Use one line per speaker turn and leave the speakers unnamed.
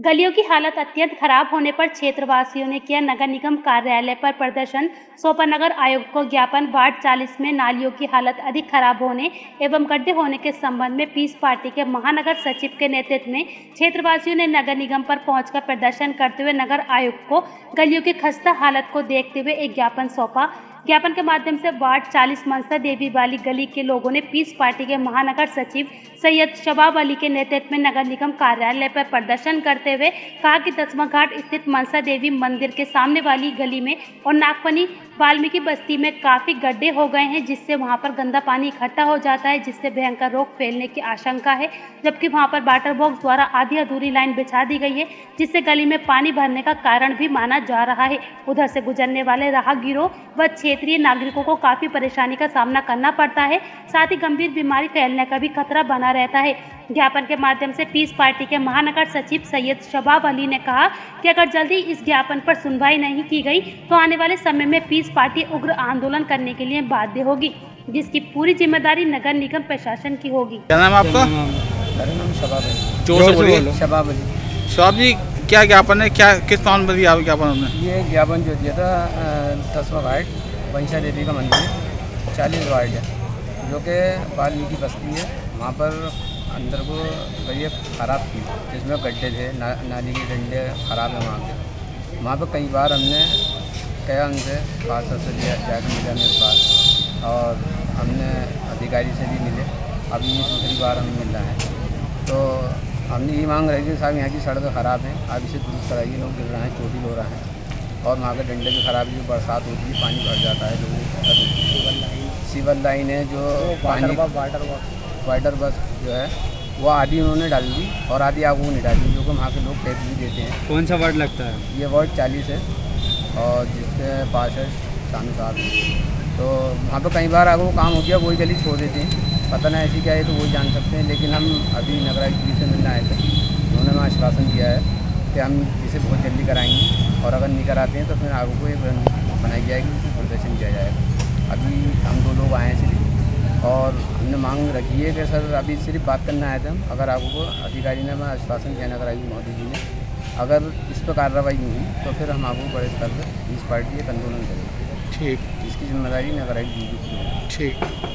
गलियों की हालत अत्यंत खराब होने पर क्षेत्रवासियों ने किया नगर निगम कार्यालय पर प्रदर्शन। सौंपा नगर आयुक्त को ज्ञापन। वार्ड 40 में नालियों की हालत अधिक खराब होने एवं गड्ढे होने के संबंध में पीस पार्टी के महानगर सचिव के नेतृत्व में क्षेत्रवासियों ने नगर निगम पर पहुंचकर प्रदर्शन करते हुए नगर आयुक्त को गलियों की खस्ता हालत को देखते हुए एक ज्ञापन सौंपा। ज्ञापन के माध्यम से वार्ड 40 मनसा देवी वाली गली के लोगों ने पीस पार्टी के महानगर सचिव सैयद शबाब अली के नेतृत्व में नगर निगम कार्यालय पर प्रदर्शन करते हुए कहा कि 10वां घाट स्थित मनसा देवी मंदिर के सामने वाली गली में और नागफनी वाल्मीकि बस्ती में काफी गड्ढे हो गए हैं, जिससे वहां पर गंदा पानी इकट्ठा हो जाता है, जिससे भयंकर रोग फैलने की आशंका है। जबकि वहां पर वाटर बॉक्स द्वारा आधी अधूरी लाइन बिछा दी गई है, जिससे गली में पानी भरने का कारण भी माना जा रहा है। उधर से गुजरने वाले राहगीरों व क्षेत्रीय नागरिकों को काफी परेशानी का सामना करना पड़ता है, साथ ही गंभीर बीमारी फैलने का भी खतरा बना रहता है। ज्ञापन के माध्यम से पीस पार्टी के महानगर सचिव सैयद शबाब अली ने कहा कि अगर जल्दी इस ज्ञापन पर सुनवाई नहीं की गई तो आने वाले समय में पीस पार्टी उग्र आंदोलन करने के लिए बाध्य होगी, जिसकी पूरी जिम्मेदारी नगर निगम प्रशासन की होगी।
क्या नाम है आपका?
मेरा नाम शबाब है।
जोर से बोलिए।
शबाब अली।
शबाब जी, क्या ज्ञापन है? क्या किस स्थान पर दिया ज्ञापन हमने?
ये ज्ञापन जो दिया था 10वां घाट मनसा देवी का मंदिर 40 वार्ड है, जो कि वाल्मीकि बस्ती है। वहाँ पर अंदर को गलियाँ ख़राब थी, जिसमें गड्ढे थे, नाली के डंडे ख़राब हैं वहाँ पर कई बार हमने कहा, उनसे पार्षद से भी जाकर मिला मेरे पास, और हमने अधिकारी से भी मिले। अभी दूसरी बार हमें मिल रहा है, तो हमने ये मांग रही कि साहब यहाँ की सड़क ख़राब है, आप इसे दुरुस्त कराइए। लोग गिर रहे हैं, चोटी हो रहा है, और वहाँ के डंडे भी ख़राब है। बरसात होती है, पानी भर जाता है, लोगों को दिक्कत होती है। सिविल लाइन है जो पानी वाटर बस जो है वो आधी उन्होंने डाल दी और आधी आगू नहीं डाली, जो कि वहाँ के लोग टैक्स भी देते हैं।
कौन सा वार्ड लगता है?
ये वार्ड 40 है, और जिसके पास है शानू साहब। तो वहाँ पर कई बार आगे वो काम हो गया, वही गली छोड़ देते हैं। पता नहीं ऐसी क्या है, तो वही जान सकते हैं। लेकिन हम अभी नगरायुक्त जी से मिलने आए थे, उन्होंने हमें आश्वासन दिया है कि हम इसे बहुत जल्दी कराएंगे, और अगर नहीं कराते हैं तो फिर आगे को एक रणनीति बनाई जाएगी, उसे प्रदर्शन किया जाएगा। अभी हम 2 लोग आए हैं सिर्फ, और हमने मांग रखी है कि सर अभी सिर्फ बात करना आए थे हम। अगर आपको अधिकारी ने हमें आश्वासन दिया नगरायुक्त महोदय जी ने, अगर इस पर कार्रवाई नहीं हुई तो फिर हम आपको बड़े स्तर पर इस पार्टी एक आंदोलन करेंगे।
ठीक,
इसकी जिम्मेदारी नगरायुक्त जी की।
ठीक।